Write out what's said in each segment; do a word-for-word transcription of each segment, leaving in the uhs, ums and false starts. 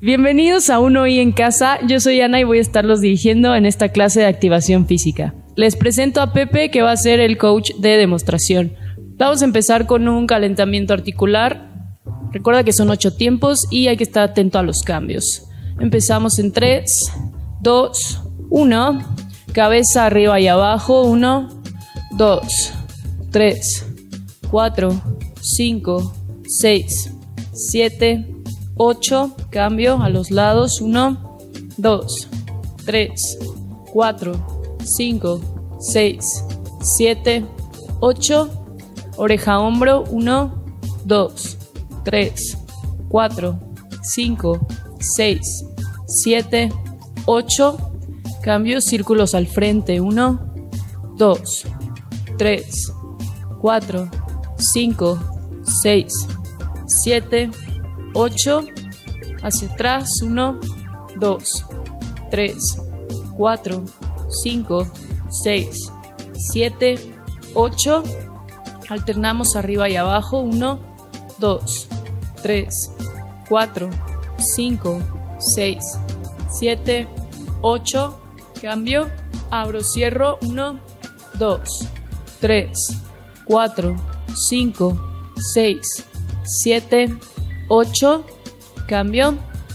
Bienvenidos a Uno I en Casa, yo soy Ana y voy a estarlos dirigiendo en esta clase de activación física. Les presento a Pepe, que va a ser el coach de demostración. Vamos a empezar con un calentamiento articular. Recuerda que son ocho tiempos y hay que estar atento a los cambios. Empezamos en tres, dos, uno. Cabeza arriba y abajo. uno, dos, tres, cuatro, cinco, seis, siete, ocho. Cambio a los lados. uno, dos, tres, cuatro, cinco, seis, siete, ocho. Oreja a hombro. uno, dos, tres, cuatro, cinco, seis, siete, ocho. Cambio, círculos al frente. uno, dos, tres, cuatro, cinco, seis, siete, ocho. Hacia atrás. uno, dos, tres, cuatro, cinco, seis, siete, ocho. Alternamos arriba y abajo. uno, dos, tres, cuatro, cinco, seis, siete, ocho. Cambio, abro, cierro. uno, dos, tres, cuatro, cinco, seis, siete, ocho. Cambio,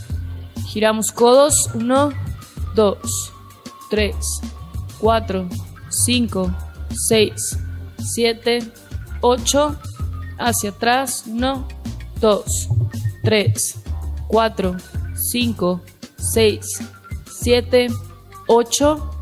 giramos codos. uno, dos, tres, cuatro, cinco, seis, siete, ocho. Hacia atrás. uno, dos, tres, cuatro, cinco, seis, siete, ocho.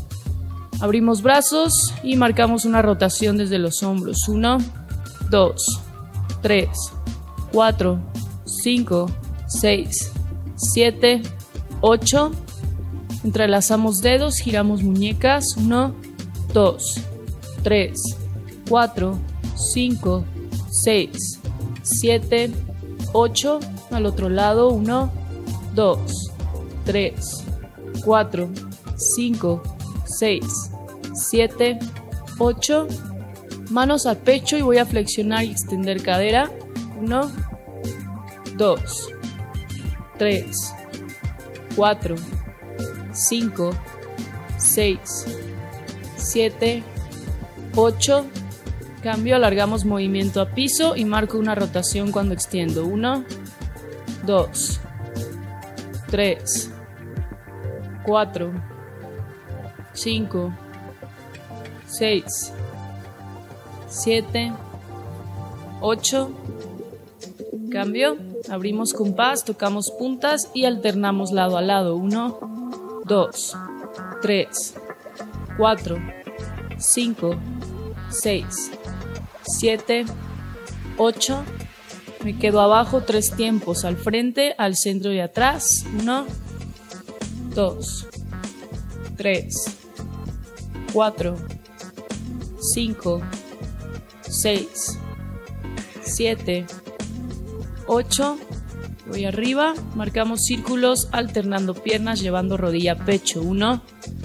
Abrimos brazos y marcamos una rotación desde los hombros. uno, dos, tres, cuatro, cinco, seis, siete, ocho. Entrelazamos dedos, giramos muñecas. uno, dos, tres, cuatro, cinco, seis, siete, ocho. Al otro lado. uno, dos, tres, cuatro, cinco, seis, siete, ocho. Manos al pecho y voy a flexionar y extender cadera. uno, dos, tres, cuatro, cinco, seis, siete, ocho. Cambio, alargamos movimiento a piso y marco una rotación cuando extiendo. uno, dos, tres, cuatro, cinco, seis, siete, ocho. Cambio, abrimos compás, tocamos puntas y alternamos lado a lado. uno, dos, tres, cuatro, cinco, seis, siete, ocho. Me quedo abajo. Tres tiempos, al frente, al centro y atrás. uno, dos, tres, cuatro, cinco, seis, siete, ocho. Voy arriba, marcamos círculos alternando piernas, llevando rodilla a pecho. uno,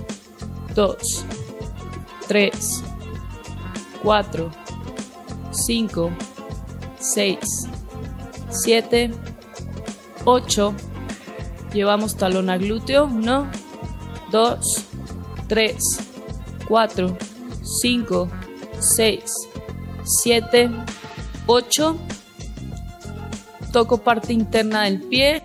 dos, tres, cuatro, cinco, seis, siete, ocho. Llevamos talón a glúteo. uno, dos, tres, cuatro, cinco, seis, siete, ocho. Toco parte interna del pie.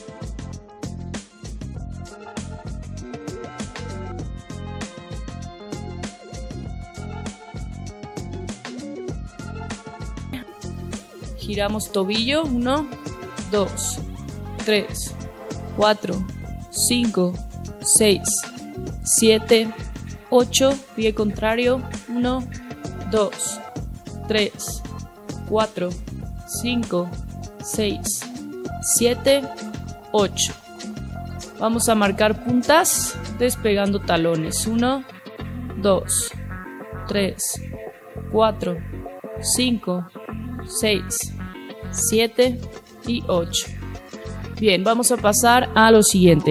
Giramos tobillo. uno, dos, tres, cuatro, cinco, seis, siete, ocho. Pie contrario. uno, dos, tres, cuatro, cinco, seis, siete, ocho. Vamos a marcar puntas despegando talones. uno, dos, tres, cuatro, cinco, seis, siete y ocho. Bien, vamos a pasar a lo siguiente.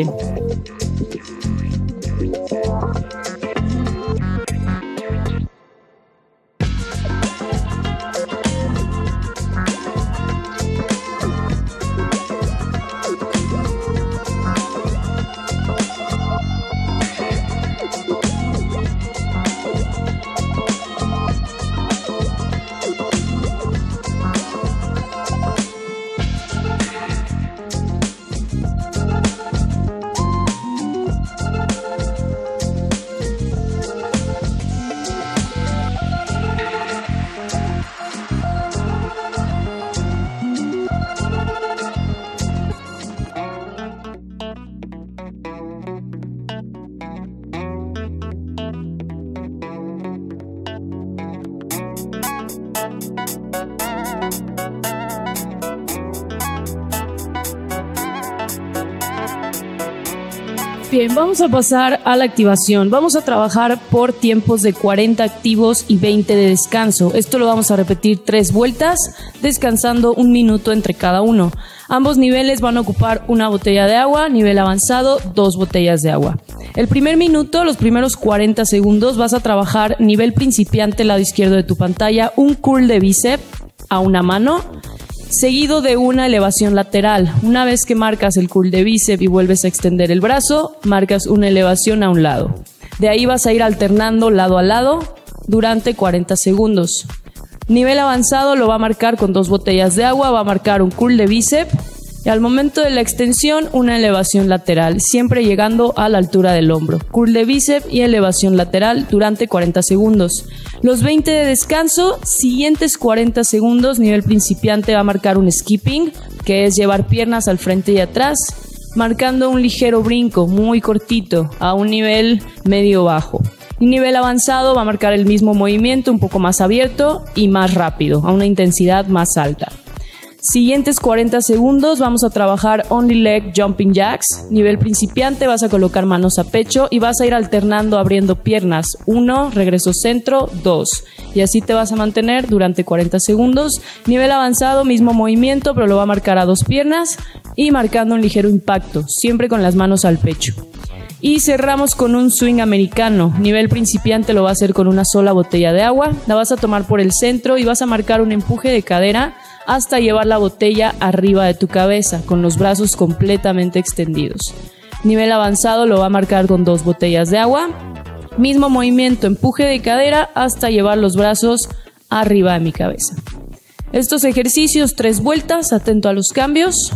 Bien, vamos a pasar a la activación. Vamos a trabajar por tiempos de cuarenta activos y veinte de descanso. Esto lo vamos a repetir tres vueltas, descansando un minuto entre cada uno. Ambos niveles van a ocupar una botella de agua, nivel avanzado, dos botellas de agua. El primer minuto, los primeros cuarenta segundos, vas a trabajar nivel principiante, lado izquierdo de tu pantalla, un curl de bíceps a una mano, seguido de una elevación lateral. Una vez que marcas el curl de bíceps y vuelves a extender el brazo, marcas una elevación a un lado. De ahí vas a ir alternando lado a lado durante cuarenta segundos. Nivel avanzado lo va a marcar con dos botellas de agua, va a marcar un curl de bíceps y al momento de la extensión una elevación lateral, siempre llegando a la altura del hombro. Curl de bíceps y elevación lateral durante cuarenta segundos. Los veinte de descanso, siguientes cuarenta segundos, nivel principiante va a marcar un skipping, que es llevar piernas al frente y atrás, marcando un ligero brinco muy cortito a un nivel medio bajo. Y nivel avanzado va a marcar el mismo movimiento, un poco más abierto y más rápido, a una intensidad más alta. Siguientes cuarenta segundos vamos a trabajar Only Leg Jumping Jacks. Nivel principiante vas a colocar manos a pecho y vas a ir alternando abriendo piernas. uno, regreso centro, dos. Y así te vas a mantener durante cuarenta segundos. Nivel avanzado, mismo movimiento, pero lo va a marcar a dos piernas y marcando un ligero impacto, siempre con las manos al pecho. Y cerramos con un swing americano. Nivel principiante lo va a hacer con una sola botella de agua. La vas a tomar por el centro y vas a marcar un empuje de cadera hasta llevar la botella arriba de tu cabeza, con los brazos completamente extendidos. Nivel avanzado lo va a marcar con dos botellas de agua. Mismo movimiento, empuje de cadera hasta llevar los brazos arriba de mi cabeza. Estos ejercicios, tres vueltas, atento a los cambios.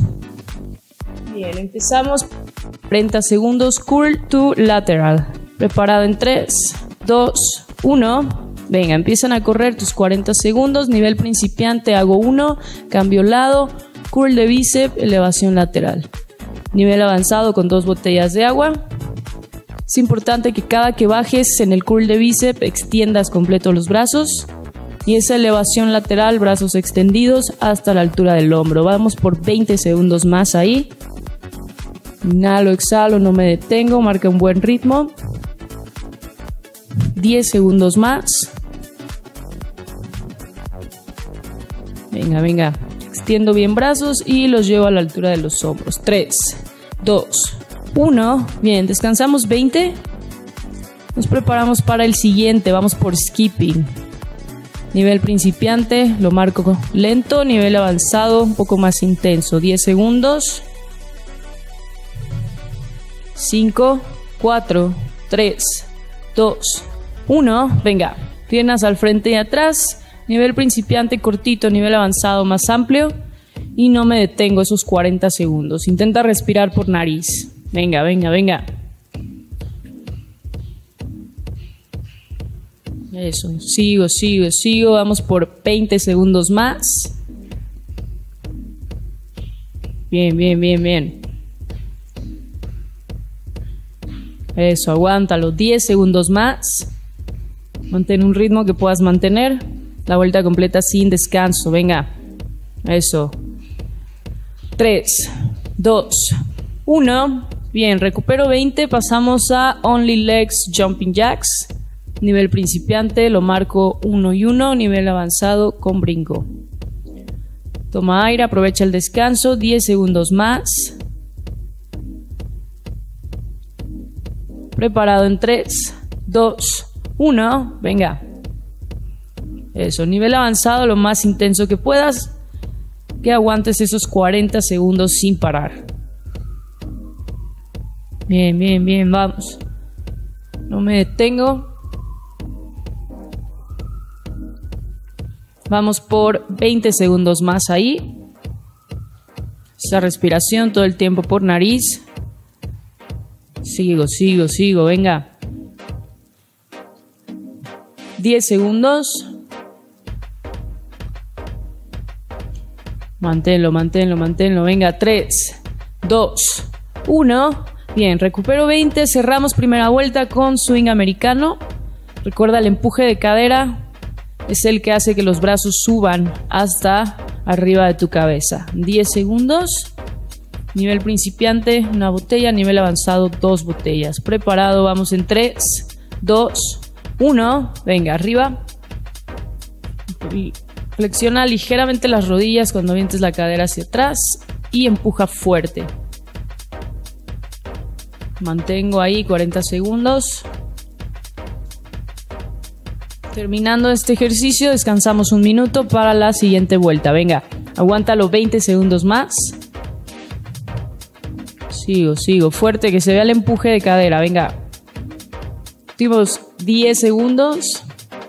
Bien, empezamos. cuarenta segundos, curl to lateral. Preparado en tres, dos, uno. Venga, empiezan a correr tus cuarenta segundos. Nivel principiante, hago uno, cambio lado, curl de bíceps, elevación lateral. Nivel avanzado con dos botellas de agua. Es importante que cada que bajes en el curl de bíceps extiendas completo los brazos. Y esa elevación lateral, brazos extendidos hasta la altura del hombro. Vamos por veinte segundos más ahí. Inhalo, exhalo, no me detengo, marca un buen ritmo. diez segundos más. Venga, venga. Extiendo bien brazos y los llevo a la altura de los hombros. tres, dos, uno. Bien, descansamos veinte. Nos preparamos para el siguiente. Vamos por skipping. Nivel principiante, lo marco lento. Nivel avanzado, un poco más intenso. diez segundos. cinco, cuatro, tres, dos, uno. Venga, piernas al frente y atrás. Nivel principiante cortito, nivel avanzado más amplio. Y no me detengo esos cuarenta segundos. Intenta respirar por nariz. Venga, venga, venga. Eso, sigo, sigo, sigo. Vamos por veinte segundos más. Bien, bien, bien, bien. Eso, aguántalo. diez segundos más. Mantén un ritmo que puedas mantener. La vuelta completa sin descanso. Venga. Eso. tres, dos, uno. Bien, recupero veinte. Pasamos a Only Legs Jumping Jacks. Nivel principiante lo marco uno y uno. Nivel avanzado con brinco. Toma aire, aprovecha el descanso. diez segundos más. Preparado en tres, dos, uno. Venga. Eso, nivel avanzado lo más intenso que puedas. Que aguantes esos cuarenta segundos sin parar. Bien, bien, bien, vamos. No me detengo. Vamos por veinte segundos más ahí. Esa respiración todo el tiempo por nariz. Sigo, sigo, sigo, venga. diez segundos. Manténlo, manténlo, manténlo. Venga, tres, dos, uno. Bien, recupero veinte. Cerramos primera vuelta con swing americano. Recuerda el empuje de cadera. Es el que hace que los brazos suban hasta arriba de tu cabeza. diez segundos. Nivel principiante, una botella. Nivel avanzado, dos botellas. Preparado, vamos en tres, dos, uno. Venga, arriba. Flexiona ligeramente las rodillas cuando avientes la cadera hacia atrás y empuja fuerte. Mantengo ahí cuarenta segundos. Terminando este ejercicio, descansamos un minuto para la siguiente vuelta. Venga, aguántalo veinte segundos más. Sigo, sigo, fuerte, que se vea el empuje de cadera. Venga. Últimos diez segundos.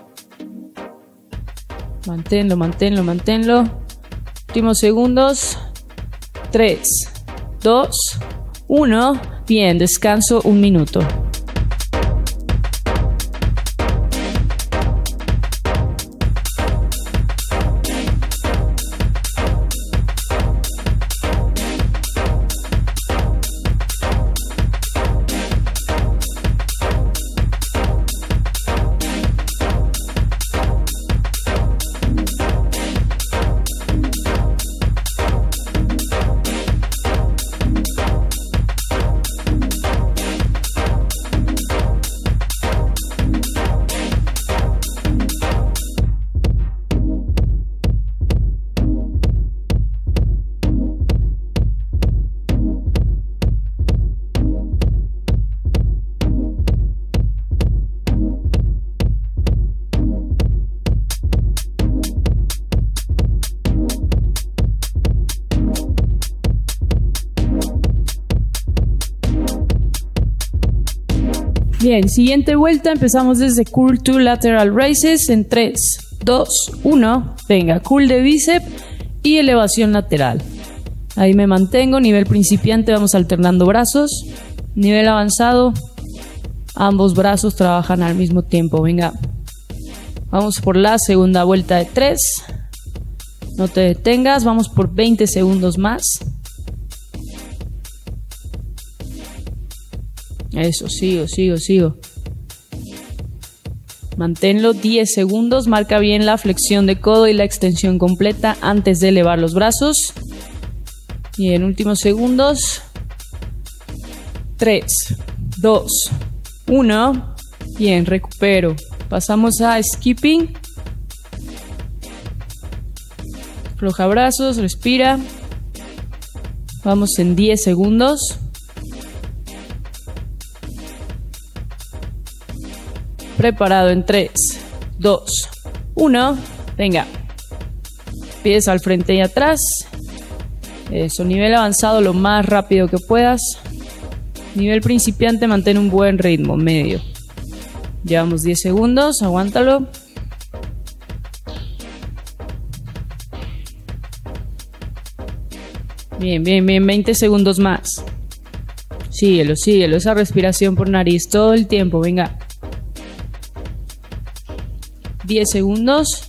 Manténlo, manténlo, manténlo. Últimos segundos. tres, dos, uno. Bien, descanso un minuto. Bien, siguiente vuelta, empezamos desde curl to lateral raises en tres, dos, uno. Venga, curl de bíceps y elevación lateral. Ahí me mantengo, nivel principiante vamos alternando brazos. Nivel avanzado, ambos brazos trabajan al mismo tiempo. Venga, vamos por la segunda vuelta de tres. No te detengas, vamos por veinte segundos más. Eso, sigo, sigo, sigo. Manténlo diez segundos, marca bien la flexión de codo y la extensión completa antes de elevar los brazos. Y en últimos segundos. tres, dos, uno. Bien, recupero. Pasamos a skipping. Afloja brazos, respira. Vamos en diez segundos. Preparado en tres, dos, uno. Venga. Pies al frente y atrás. Eso, nivel avanzado lo más rápido que puedas. Nivel principiante, mantén un buen ritmo, medio. Llevamos diez segundos, aguántalo. Bien, bien, bien, veinte segundos más. Síguelo, síguelo, esa respiración por nariz todo el tiempo, venga. diez segundos.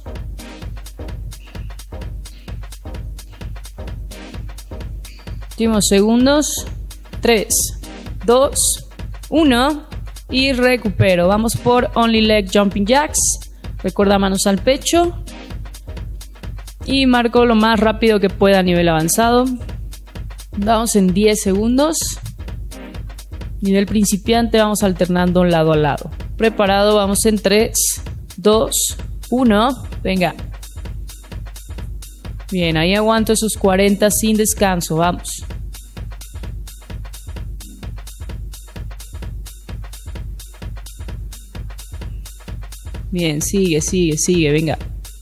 Últimos segundos. tres, dos, uno. Y recupero. Vamos por Only Leg Jumping Jacks. Recuerda manos al pecho. Y marco lo más rápido que pueda a nivel avanzado. Vamos en diez segundos. Nivel principiante, vamos alternando lado a lado. Preparado, vamos en tres, dos, uno. Venga. Bien, ahí aguanto esos cuarenta sin descanso. Vamos. Bien, sigue, sigue, sigue. Venga.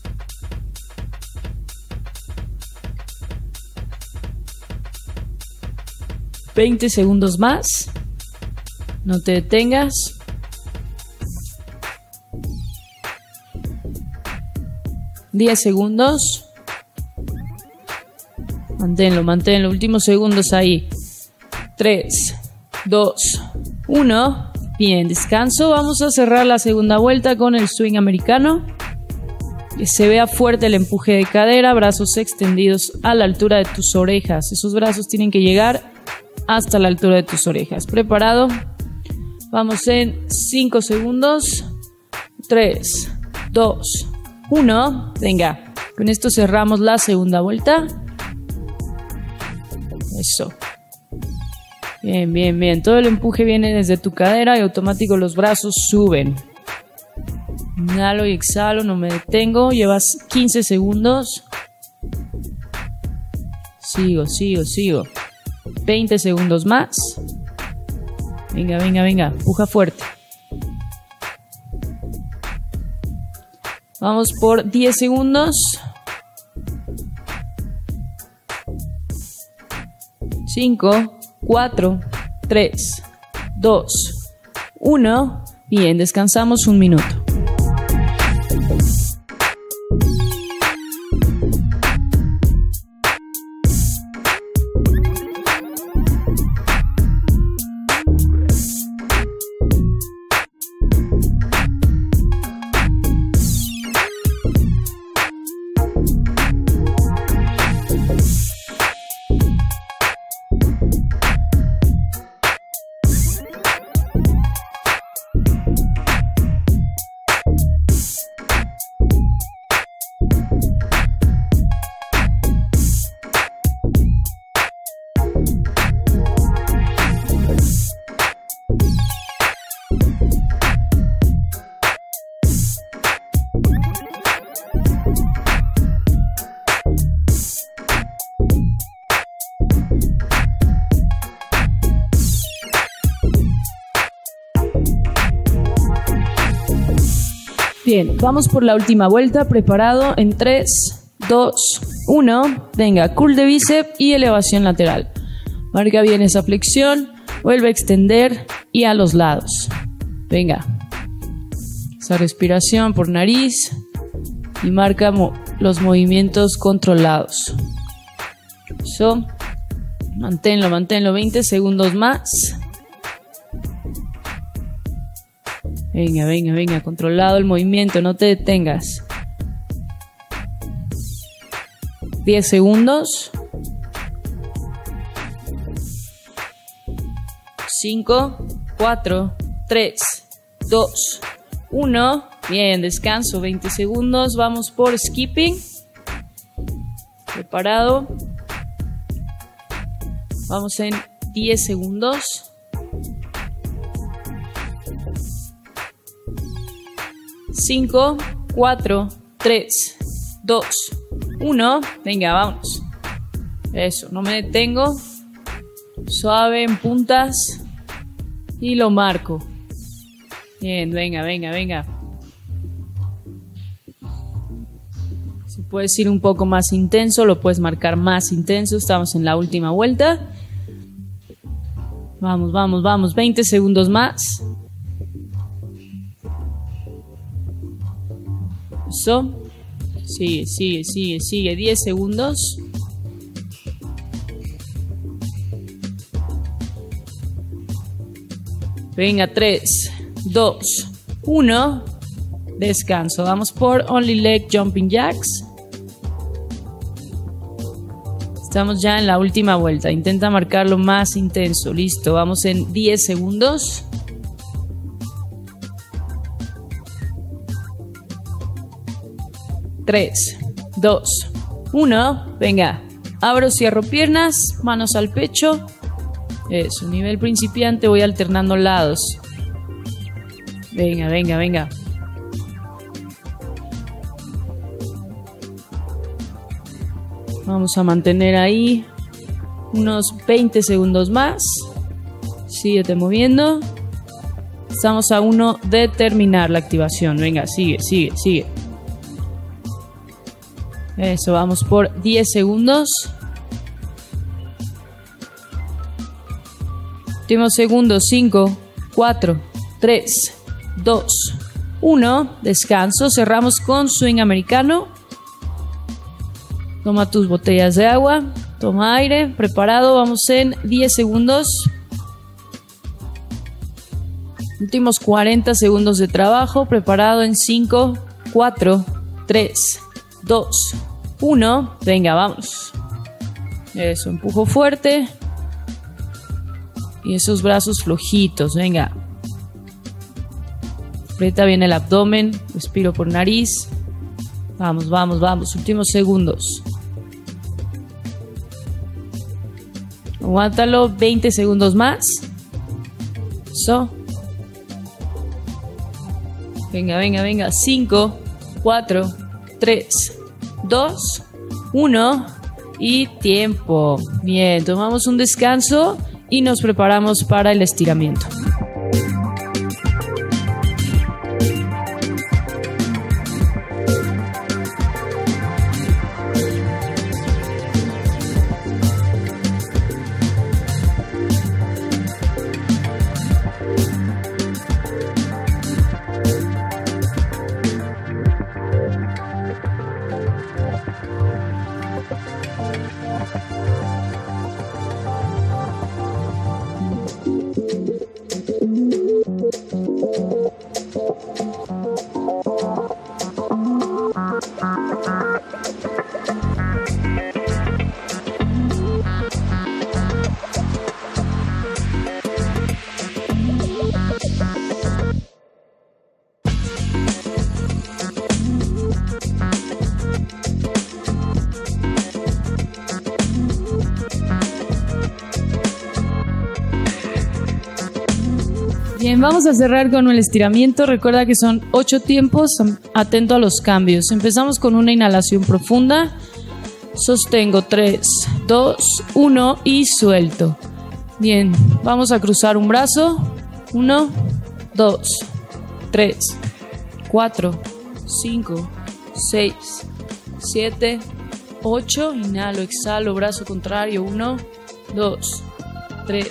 veinte segundos más. No te detengas. diez segundos. Manténlo, manténlo. Últimos segundos ahí. tres, dos, uno. Bien, descanso. Vamos a cerrar la segunda vuelta con el swing americano. Que se vea fuerte el empuje de cadera. Brazos extendidos a la altura de tus orejas. Esos brazos tienen que llegar hasta la altura de tus orejas. ¿Preparado? Vamos en cinco segundos. tres, dos, uno. Venga, con esto cerramos la segunda vuelta. Eso. Bien, bien, bien. Todo el empuje viene desde tu cadera y automático los brazos suben. Inhalo y exhalo, no me detengo. Llevas quince segundos. Sigo, sigo, sigo. veinte segundos más. Venga, venga, venga. Empuja fuerte. Vamos por diez segundos. cinco, cuatro, tres, dos, uno. Bien, descansamos un minuto. Bien, vamos por la última vuelta, preparado en tres, dos, uno. Venga, curl de bíceps y elevación lateral. Marca bien esa flexión, vuelve a extender y a los lados. Venga, esa respiración por nariz y marca mo- los movimientos controlados. Eso, manténlo, manténlo, veinte segundos más. Venga, venga, venga, controlado el movimiento, no te detengas. diez segundos. cinco, cuatro, tres, dos, uno. Bien, descanso, veinte segundos. Vamos por skipping. Preparado. Vamos en diez segundos. cinco, cuatro, tres, dos, uno. Venga, vamos. Eso, no me detengo. Suave en puntas. Y lo marco. Bien, venga, venga, venga. Si puedes ir un poco más intenso, lo puedes marcar más intenso. Estamos en la última vuelta. Vamos, vamos, vamos. veinte segundos más. Eso. Sigue, sigue, sigue, sigue. diez segundos. Venga, tres, dos, uno. Descanso. Vamos por Only Leg Jumping Jacks. Estamos ya en la última vuelta. Intenta marcarlo más intenso. Listo. Vamos en diez segundos. tres, dos, uno. Venga. Abro, cierro piernas. Manos al pecho. Eso. Nivel principiante. Voy alternando lados. Venga, venga, venga. Vamos a mantener ahí unos veinte segundos más. Síguete moviendo. Estamos a uno de terminar la activación. Venga, sigue, sigue, sigue. Eso, vamos por diez segundos. Últimos segundos. cinco, cuatro, tres, dos, uno. Descanso. Cerramos con swing americano. Toma tus botellas de agua. Toma aire. Preparado. Vamos en diez segundos. Últimos cuarenta segundos de trabajo. Preparado en cinco, cuatro, tres, dos, uno. Venga, vamos. Eso, empujo fuerte. Y esos brazos flojitos. Venga. Aprieta bien el abdomen. Respiro por nariz. Vamos, vamos, vamos. Últimos segundos. Aguántalo veinte segundos más. Eso. Venga, venga, venga. cinco, cuatro, tres, dos, uno. Y tiempo. Bien, tomamos un descanso y nos preparamos para el estiramiento. Bien, vamos a cerrar con el estiramiento. Recuerda que son ocho tiempos. Atento a los cambios. Empezamos con una inhalación profunda. Sostengo tres, dos, uno y suelto. Bien, vamos a cruzar un brazo. uno, dos, tres, cuatro, cinco, seis, siete, ocho. Inhalo, exhalo, brazo contrario. uno, dos, tres,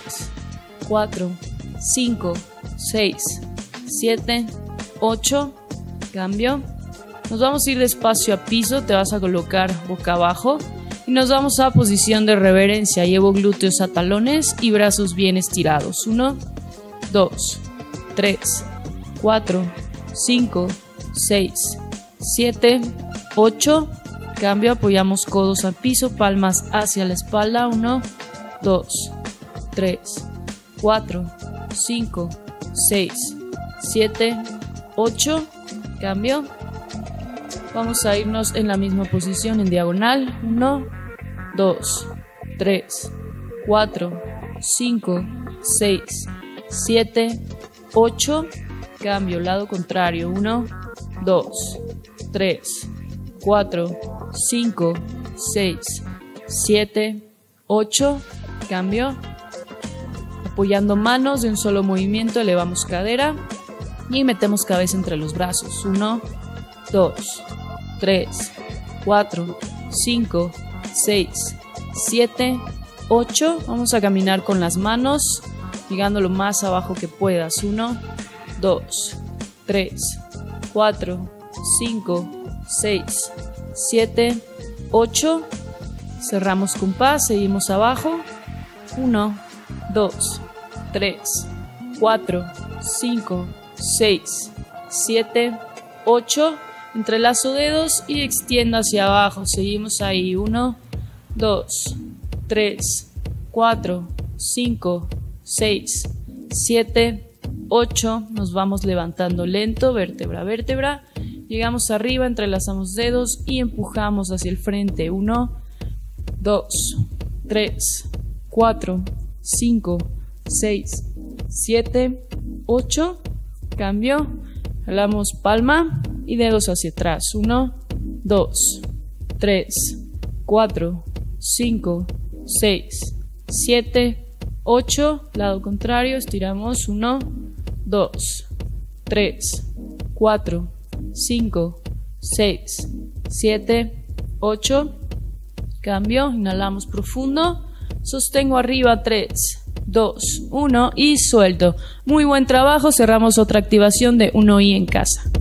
cuatro, cinco, seis, siete, ocho. Cambio. Nos vamos a ir despacio a piso. Te vas a colocar boca abajo y nos vamos a posición de reverencia. Llevo glúteos a talones y brazos bien estirados. uno, dos, tres, cuatro, cinco, seis, siete, ocho. Cambio. Apoyamos codos al piso, palmas hacia la espalda. uno, dos, tres, cuatro, cinco, seis, siete, ocho. Cambio. Vamos a irnos en la misma posición en diagonal. uno, dos, tres, cuatro, cinco, seis, siete, ocho. Cambio. Lado contrario. uno, dos, tres, cuatro, cinco, seis, siete, ocho. Cambio. Apoyando manos de un solo movimiento, elevamos cadera y metemos cabeza entre los brazos. uno, dos, tres, cuatro, cinco, seis, siete, ocho. Vamos a caminar con las manos, llegando lo más abajo que puedas. uno, dos, tres, cuatro, cinco, seis, siete, ocho. Cerramos compás, seguimos abajo. uno, dos, tres, cuatro, cinco, seis, siete, ocho. Entrelazo dedos y extiendo hacia abajo. Seguimos ahí. uno, dos, tres, cuatro, cinco, seis, siete, ocho. Nos vamos levantando lento, vértebra a vértebra. Llegamos arriba, entrelazamos dedos y empujamos hacia el frente. uno, dos, tres, cuatro, cinco, seis, siete, ocho. Cambio. Jalamos palma y dedos hacia atrás. uno, dos, tres, cuatro, cinco, seis, siete, ocho. Lado contrario. Estiramos. uno, dos, tres, cuatro, cinco, seis, siete, ocho. Cambio. Inhalamos profundo. Sostengo arriba. tres, dos, uno y suelto. Muy buen trabajo. Cerramos otra activación de uno i en casa.